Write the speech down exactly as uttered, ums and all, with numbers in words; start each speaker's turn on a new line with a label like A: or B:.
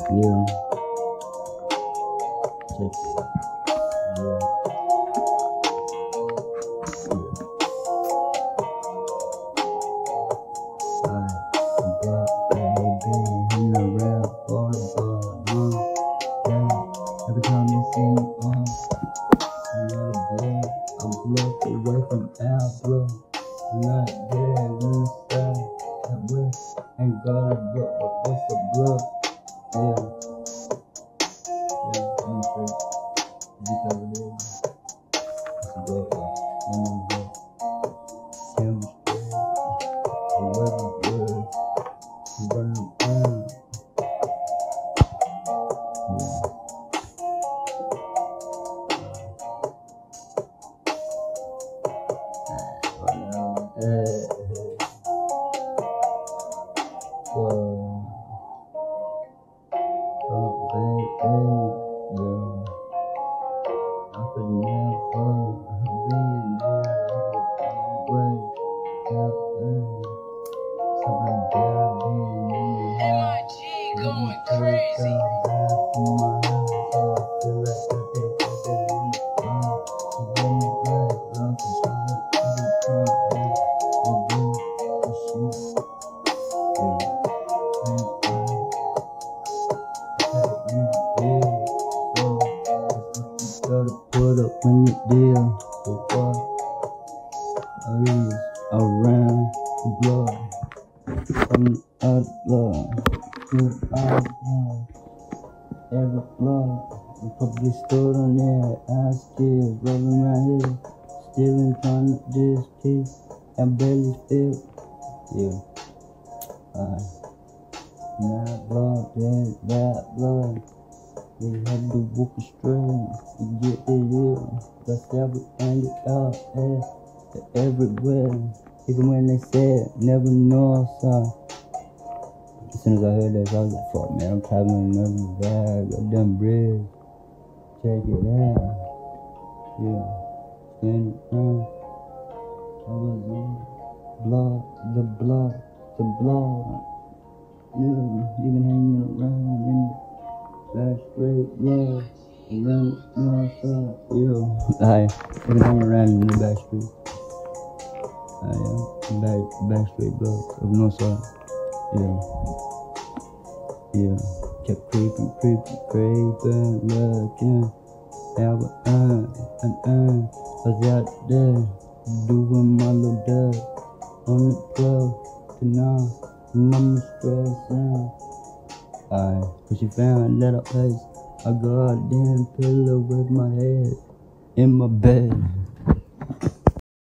A: Yeah. Check it out. Yeah. Every time you see me on another blood, I'm blocked away from our blood. Not there in the sky, that way ain't got a blood, but what's the blood? Yeah, yeah, I'm straight. Because it is, it's a blood, yeah. I'm on the blood. Chemistry, the weather good, I'm running around. Yeah. Hey, whoa, oh baby, yo, I could never be there way, something bad being in the house, going crazy. Gotta put up when you deal with what is around the blood. From the other blood to our blood. Every blood we probably stood on there. I still rolling right here. Still in trying to just keep I barely feel. Yeah. Alright. Not blood, then that blood. We had to walk astray to get the hill. That's how we ended up at everywhere. Even when they said never know, son. As soon as I heard that, I was like, fuck man, I'm traveling another bag, goddamn bridge. Check it out. Yeah. Standing around. I was in blood, the blood, the blood. Yeah, even hanging around in the back straight, yeah, around the north side, yeah. Hi, even hanging around in the back street. I am back, back straight block of north side, yeah, yeah. Kept creeping, creeping, creeping, looking. Now I earn, and earn, was out there doing my little dub on the club tonight. Mama stressing. Alright, cause she found that I place a goddamn pillow with my head in my bed.